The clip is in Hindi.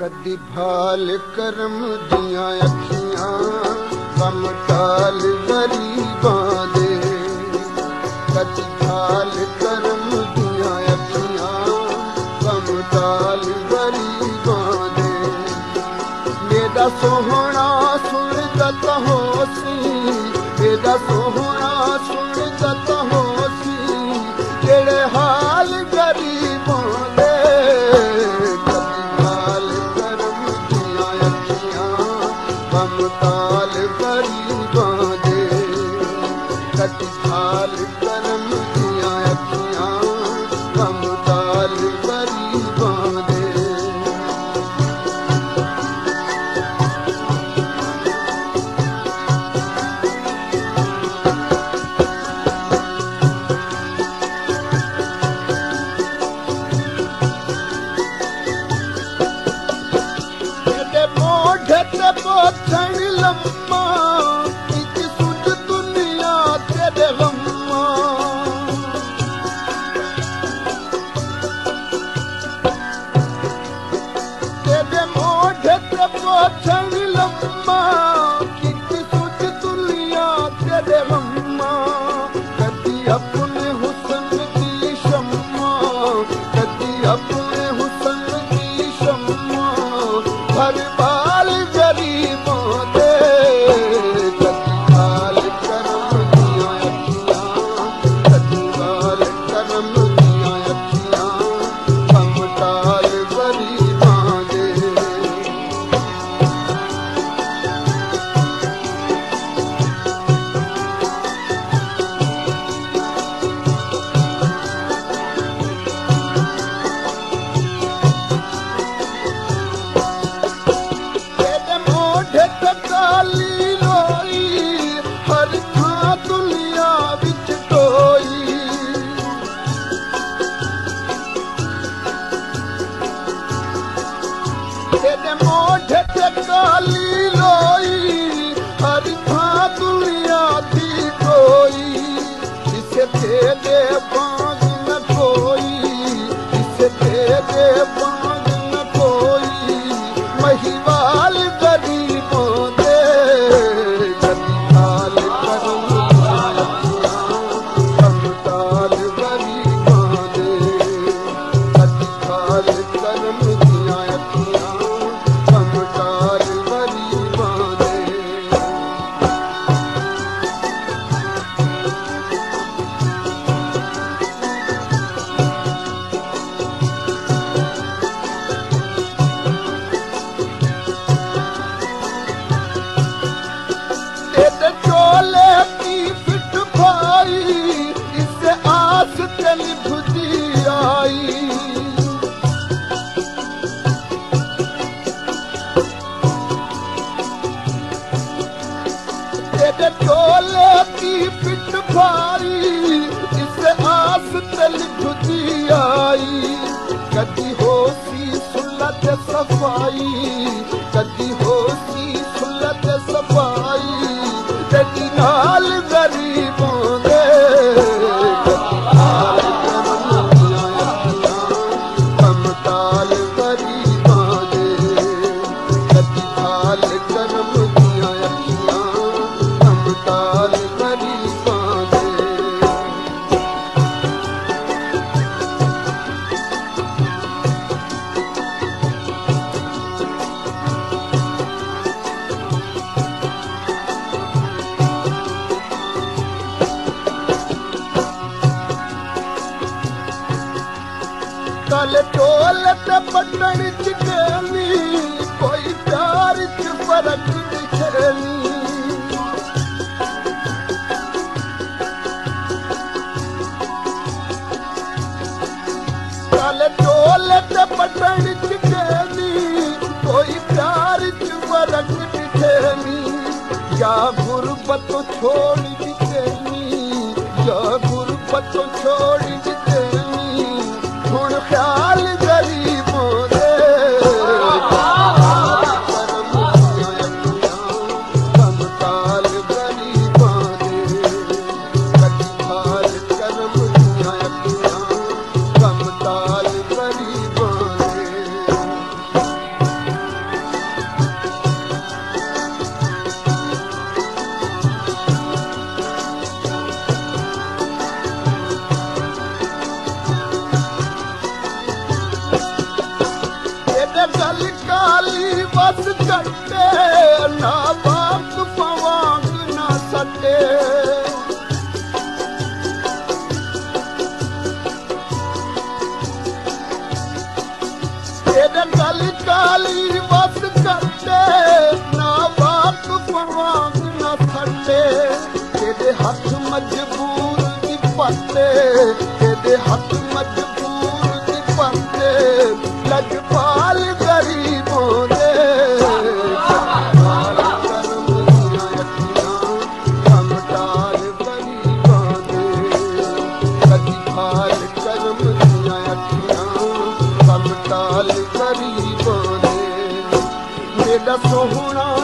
कदी भाल करम दियां अखियां गम टाल गरीबां दे। कदी भाल करम दियां अखियां गम टाल गरीबां दे। मेरा सोहना सुनदा तां होसी, मेरा सोहना सुनदा तां होसी जेड़े हाल गरीबां दे। ताल गरीबां दे कदी भाल करम दियां अखियां गम ताल गरीबां दे। तेरे मोढे ते पोछण लम्मा इच सुज दुनिया तेरे गम्मा। तेरे मोढे ते पोछण लम्मा इच सुज दुनिया तेरे गम्मा। कदी अपने हुस्न दी शम्मा, कदी अपने हुस्न दी शम्मा हर बाल गरीबां दे। कदी भाल करम दियां अखियां, कदी भाल करम दियां अखियां गम टाल गरीबां दे। तेरे मोढे ते काली लोई हर थां दुनिया विच टोई। तेरे मोढे ते काली लोई हर थां दुनिया दी टोई। जिसे तेरे बांग न कोई, जिसे तेरे बांग न कोई महिवाल गरीबां दे। कदी भाल करम दियां अखियां गम टाल गरीबां दे। कदी भाल करम दियां अखियां गम टाल गरीबां दे। तेरे चोले की फिट भाई इससे आस चल भुजी आई। तेरे चोले की फिट भाई इससे आस चल भुजी आई। कदी होसी सुलत सफाई, कदी होसी सुलत सफाई तेरी नाल गरीबां दे। कदी भाल करम दियां अखियां गम टाल गरीबां दे। कदी भाल करम दियां अखियां गम टाल गरीबां दे। कल टोल ते पटण च गेली कोई प्यार च फर्क दिखेली। कल टोल ते पटण च गेली कोई प्यार च फर्क दिखेली। या गुरबत छोड़ दिखेली, या गुरबत छोड़ दिखेली हुण ख्याल गरीबां दे। करम दियां अखियां गम टाल गरीबां दे। कदी भाल करम दियां अखियां गम टाल गरीबां दे। ਬਸ ਕੱਟੇ ਨਾ ਬਾਪ ਪਵਾਂਗ ਨਾ ਸੱਟੇ ਇਹਦੇ ਗਲ ਕਾਲੀ ਬਸ ਕੱਟੇ ਨਾ ਬਾਪ ਪਵਾਂਗ ਨਾ ਸੱਟੇ ਇਹਦੇ ਹੱਥ ਮਜਬੂਰ ਦੀ ਪੱਤੇ ਇਹਦੇ ਹੱਥ ਮਜਬੂਰ ਦੀ ਪੱਤੇ ਲਜਪਾਲ ਗਰੀਬੋਂ ਦੇ ਮੇਰਾ ਸੋਹਣਾ